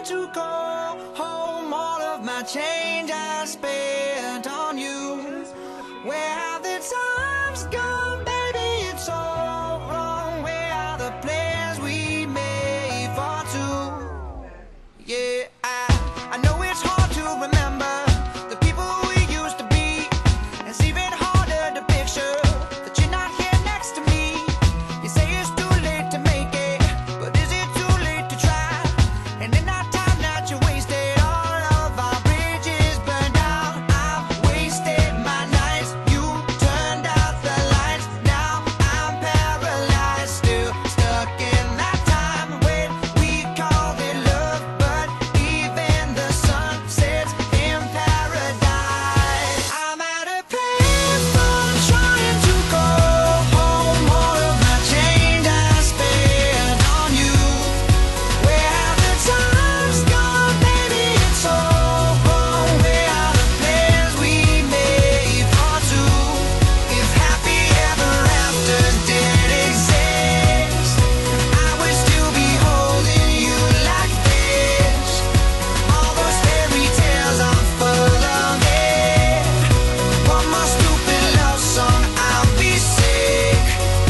to go home. All of my change I spent on you. Where have the times gone, baby? It's all wrong. Where are the plans we made for two? Yeah, I know it's hard to remember the people we used to be. It's even harder to picture that you're not here next to me. You say it's too late to make it, but is it too late to try? And in that time that you wasted, all of our bridges burned down. I've wasted my nights, you turned out the lights. Now I'm paralyzed, still stuck in that time when we called it love. But even the sun sets in paradise. I'm at a payphone trying to go home. All of my change I spent on you. Where have the times gone, baby? It's all wrong. Where are the plans we made for two? If happy ever afters did exist, I would still be holding you like this. All those fairy tales are full of it. One more stupid love song, I'll be sick.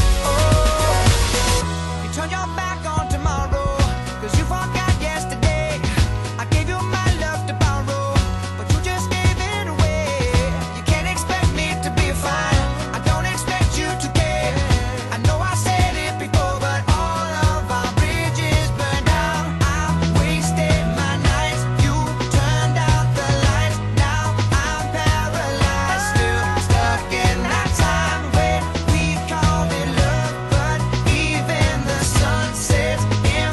Oh, you turn your back on tomorrow, 'cause you forgot yesterday. I gave you my love to borrow, but you just gave it away. You can't expect me to be fine, I don't expect you to care. I know I said it before, but all of our bridges burned down. I've wasted my nights, you turned out the lights. Now I'm paralyzed, still stuck in that time when we called it love. But even the sun sets in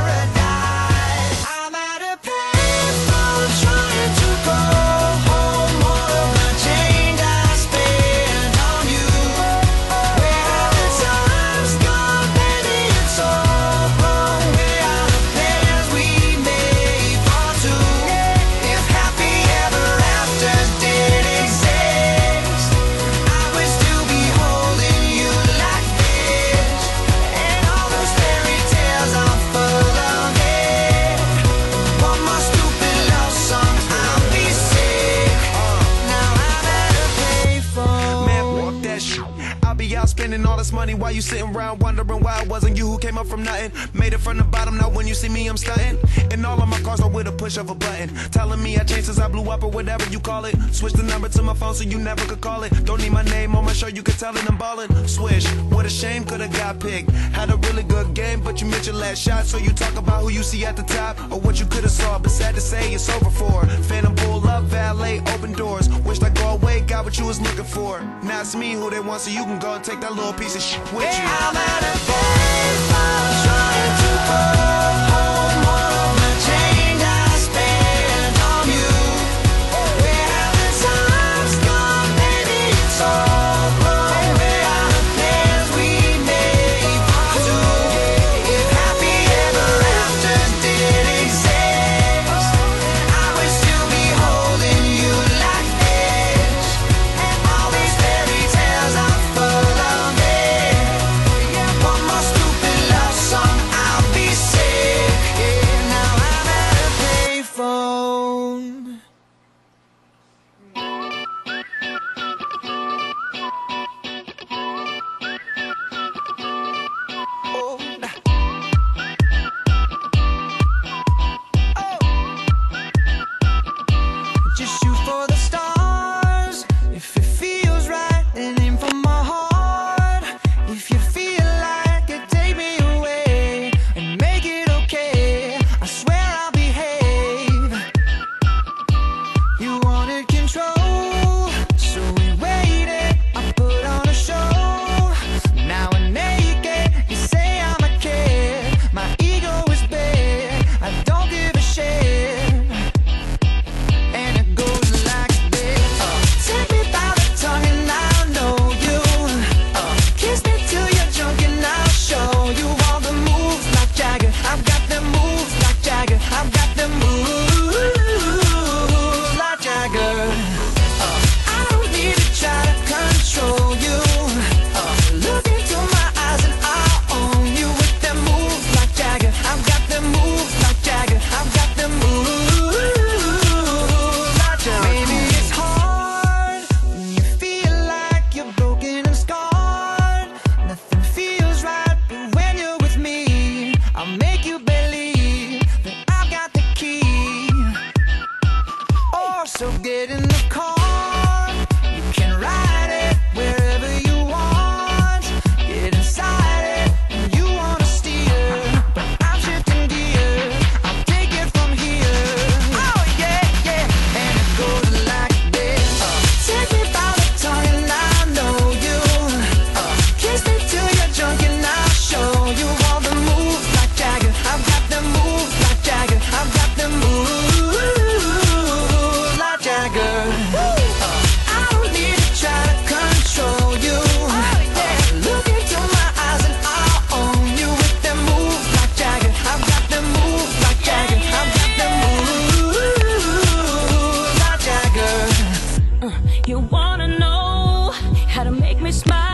paradise. I'm at a payphone trying to go home. All of my change I spent on you. Where have the times gone, baby? It's all wrong. Where are the plans we made for two? If happy ever afters did exist, I would still be holding you like this. And all those fairy tales are full of it. One more stupid love song, I'll be sick. Now I'm at a payphone. Man, walk that shit. I'll be out spending all this money while you sitting around wondering why it wasn't you who came up from nothing. Made it from the bottom, now when you see me, I'm stunting. And all of my cars are with a push of a button. Telling me I changed since I blew up or whatever you call it. Switch the number to my phone so you never could call it. Don't need my name on my shirt, you could tell it I'm ballin'. Swish, what a shame, could've got picked. Had a really good game, but you missed your last shot. So you talk about who you see at the top or what you could've saw. But sad to say, it's over for. Phantom pull up, valet, open doors. Wished I go away, got what you was looking for. Now it's me who they want, so you can go and take that little piece of shit with you. I'm at a payphone trying to go home. All of my change I spent on you. Where have the times gone, baby? It's all wrong. Where are the plans we made for two? If happy ever afters did exist, I would still be holding you like this. And all these fairy tales are full of it. One more stupid love You wanna know how to make me smile?